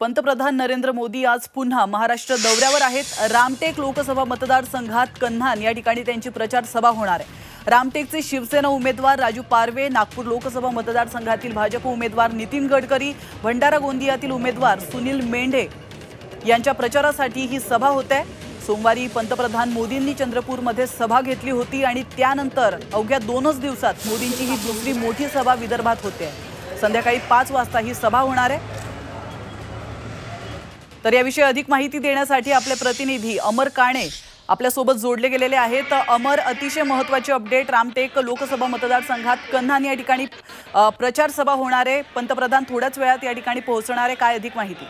पंतप्रधान नरेंद्र मोदी आज पुन्हा महाराष्ट्र दौऱ्यावर आहेत। रामटेक लोकसभा मतदारसंघात कन्हान या ठिकाणी त्यांची प्रचार सभा होणार आहे। रामटेकचे शिवसेना उमेदवार राजू पारवे, नागपूर लोकसभा मतदारसंघातील भाजप उमेदवार नितीन गडकरी, भंडारा गोंदियातील उमेदवार सुनील मेंढे यांच्या प्रचारासाठी ही सभा होते। सोमवारी पंतप्रधान मोदींनी चंद्रपूरमध्ये सभा घेतली होती आणि त्यानंतर अवघ्या 2च दिवसात मोदींची ही दुसरी मोठी सभा विदर्भात होते। संध्याकाळी 5 वाजता ही सभा होणार आहे। तर याविषयी अधिक माहिती देण्यासाठी आपले प्रतिनिधी अमर काणे आपल्या सोबत जोडले गेलेले आहेत। अमर, अतिशय महत्त्वाची अपडेट, रामटेक लोकसभा मतदारसंघात कन्हान या ठिकाणी प्रचार सभा होणार आहे। पंतप्रधान थोड्याच वेळात या ठिकाणी पोहोचणार आहे, काय अधिक माहिती?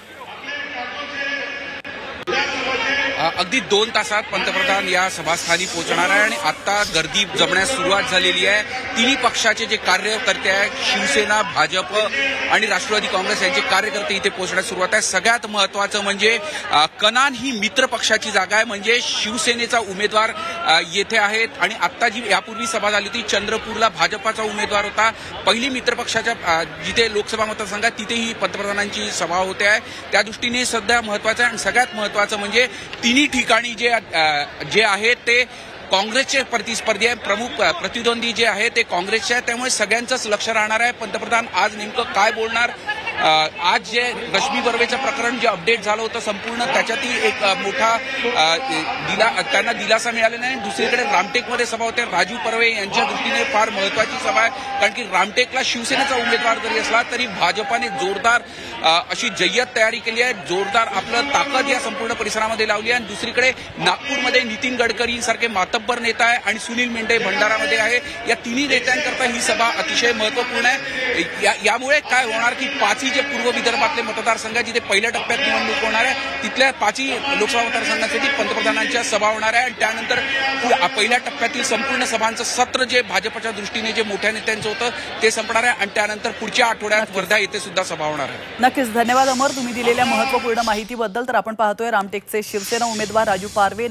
अगदी 2 तासात पंतप्रधान या सभास्थानी पोहोचणार आहे आणि आता गर्दी जमण्यास सुरुवात झालेली आहे। तिन्ही पक्षाचे जे कार्यकर्ते आहेत, शिवसेना, भाजप आणि राष्ट्रवादी काँग्रेस यांचे कार्यकर्ते इथे पोहोचण्यास सुरुवात आहे। सगळ्यात महत्त्वाचं म्हणजे कन्हान ही मित्र पक्षाची जागा आहे, म्हणजे शिवसेनेचा उमेदवार येथे आहेत आणि आता जी यापूर्वी सभा झाली होती चंद्रपूरला भाजपाचा उमेदवार होता। पहिली मित्र पक्षाच्या जिथे लोकसभा मतदारसंघात तिथेही पंतप्रधानांची सभा होते आहे। त्या दृष्टीने सध्या महत्त्वाचं आहे आणि सगळ्यात महत्त्वाचं म्हणजे तिन्ही ठिकाणी जे आहे ते काँग्रेसचे प्रतिस्पर्धी आहे, प्रमुख प्रतिद्वंदी जे आहे ते काँग्रेसचे आहे। त्यामुळे सगळ्यांचंच लक्ष राहणार आहे पंतप्रधान आज नेमकं काय बोलणार। आज जे रश्मी बर्वेचं प्रकरण जे अपडेट झालं होतं संपूर्ण त्याच्यातही एक मोठा त्यांना दिलासा मिळालेला आहे। दुसरीकडे रामटेकमध्ये सभा होते, राजू पारवे यांच्या दृष्टीने फार महत्त्वाची सभा आहे, कारण की रामटेकला शिवसेनेचा उमेदवार जरी असला तरी भाजपाने जोरदार अशी जय्यत तयारी केली आहे, जोरदार आपलं ताकद या संपूर्ण परिसरामध्ये लावली आहे। आणि दुसरीकडे नागपूरमध्ये नितीन गडकरी सारखे मातब्बर नेता आहे आणि सुनील मेंढे भंडारामध्ये आहे। या तिन्ही नेत्यांकरता ही सभा अतिशय महत्त्वपूर्ण आहे। यामुळे काय होणार की 5 जे पूर्व विदर्भातले मतदारसंघ जिथे पहिल्या टप्प्यात निवडणूक होणार आहे तिथल्या 5 लोकसभा मतदारसंघासाठी पंतप्रधानांच्या सभा होणार आहे आणि त्यानंतर पहिल्या टप्प्यातील संपूर्ण सभांचं सत्र जे भाजपच्या दृष्टीने जे मोठ्या नेत्यांचं होतं ते संपणार आहे आणि त्यानंतर पुढच्या आठवड्यात वर्धा येथे सुद्धा सभा होणार आहे। नक्कीच, धन्यवाद अमर, तुम्ही दिलेल्या महत्त्वपूर्ण माहितीबद्दल। तर आपण पाहतोय रामटेकचे शिवसेना उमेदवार राजू पारवे